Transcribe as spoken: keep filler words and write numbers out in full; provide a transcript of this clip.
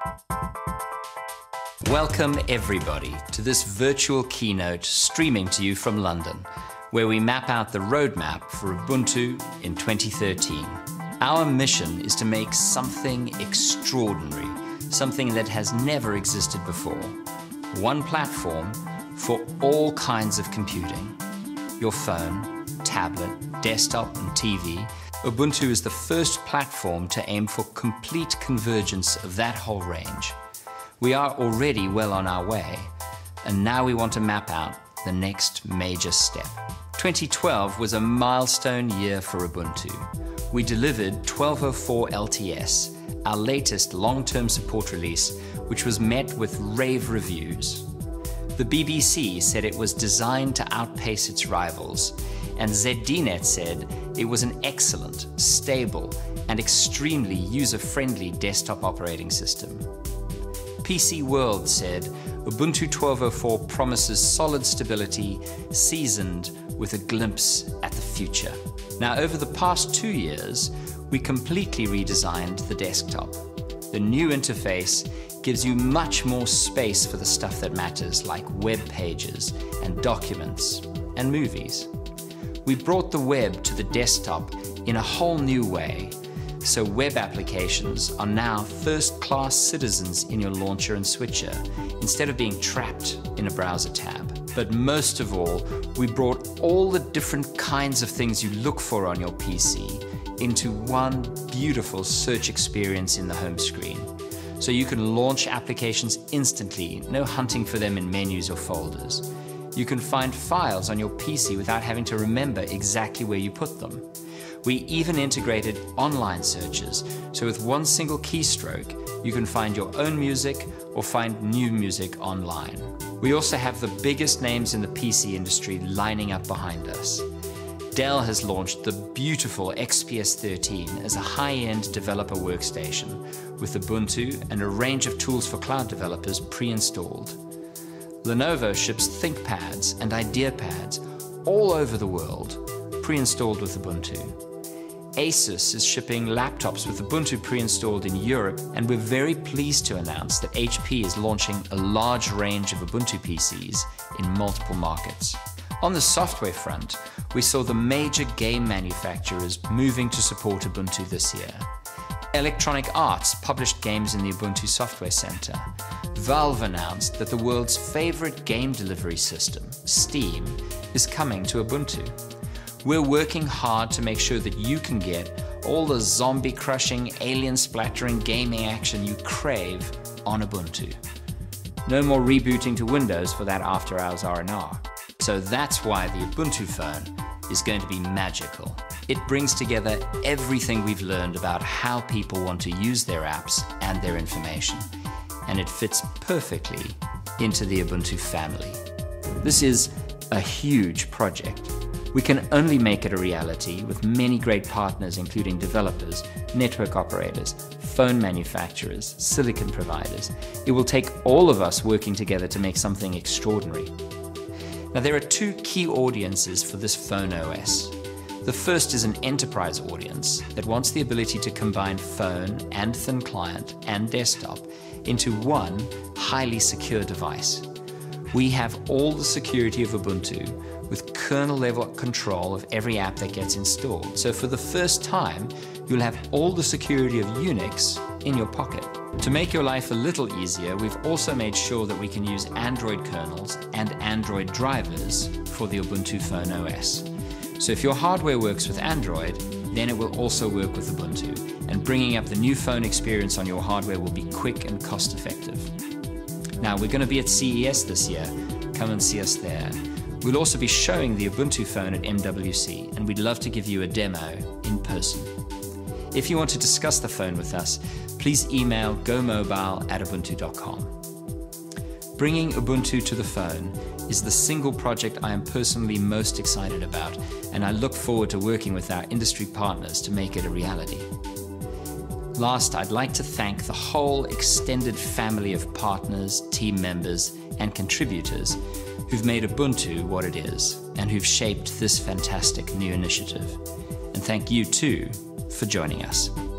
Welcome everybody to this virtual keynote streaming to you from London, where we map out the roadmap for Ubuntu in twenty thirteen. Our mission is to make something extraordinary, something that has never existed before. One platform for all kinds of computing. Your phone, tablet, desktop and T V. Ubuntu is the first platform to aim for complete convergence of that whole range. We are already well on our way, and now we want to map out the next major step. twenty twelve was a milestone year for Ubuntu. We delivered twelve oh four L T S, our latest long-term support release, which was met with rave reviews. The B B C said it was designed to outpace its rivals, and Z D Net said it was an excellent, stable, and extremely user-friendly desktop operating system. P C World said Ubuntu twelve oh four promises solid stability, seasoned with a glimpse at the future. Now, over the past two years, we completely redesigned the desktop. The new interface gives you much more space for the stuff that matters, like web pages and documents and movies. We brought the web to the desktop in a whole new way, so web applications are now first-class citizens in your launcher and switcher, instead of being trapped in a browser tab. But most of all, we brought all the different kinds of things you look for on your P C into one beautiful search experience in the home screen. So you can launch applications instantly, no hunting for them in menus or folders. You can find files on your P C without having to remember exactly where you put them. We even integrated online searches, so with one single keystroke, you can find your own music or find new music online. We also have the biggest names in the P C industry lining up behind us. Dell has launched the beautiful X P S thirteen as a high-end developer workstation with Ubuntu and a range of tools for cloud developers pre-installed. Lenovo ships ThinkPads and IdeaPads all over the world, pre-installed with Ubuntu. Asus is shipping laptops with Ubuntu pre-installed in Europe, and we're very pleased to announce that H P is launching a large range of Ubuntu P Cs in multiple markets. On the software front, we saw the major game manufacturers moving to support Ubuntu this year. Electronic Arts published games in the Ubuntu Software Center. Valve announced that the world's favorite game delivery system, Steam, is coming to Ubuntu. We're working hard to make sure that you can get all the zombie-crushing, alien-splattering gaming action you crave on Ubuntu. No more rebooting to Windows for that after-hours R and R. So that's why the Ubuntu phone is going to be magical. It brings together everything we've learned about how people want to use their apps and their information, and it fits perfectly into the Ubuntu family. This is a huge project. We can only make it a reality with many great partners, including developers, network operators, phone manufacturers, silicon providers. It will take all of us working together to make something extraordinary. Now, there are two key audiences for this phone O S. The first is an enterprise audience that wants the ability to combine phone and thin client and desktop into one highly secure device. We have all the security of Ubuntu with kernel-level control of every app that gets installed. So for the first time, you'll have all the security of Unix in your pocket. To make your life a little easier, we've also made sure that we can use Android kernels and Android drivers for the Ubuntu phone O S. So if your hardware works with Android, then it will also work with Ubuntu, and bringing up the new phone experience on your hardware will be quick and cost-effective. Now, we're going to be at C E S this year. Come and see us there. We'll also be showing the Ubuntu phone at M W C, and we'd love to give you a demo in person. If you want to discuss the phone with us, please email gomobile at ubuntu dot com. Bringing Ubuntu to the phone is the single project I am personally most excited about, and I look forward to working with our industry partners to make it a reality. Last, I'd like to thank the whole extended family of partners, team members, and contributors who've made Ubuntu what it is, and who've shaped this fantastic new initiative. And thank you too for joining us.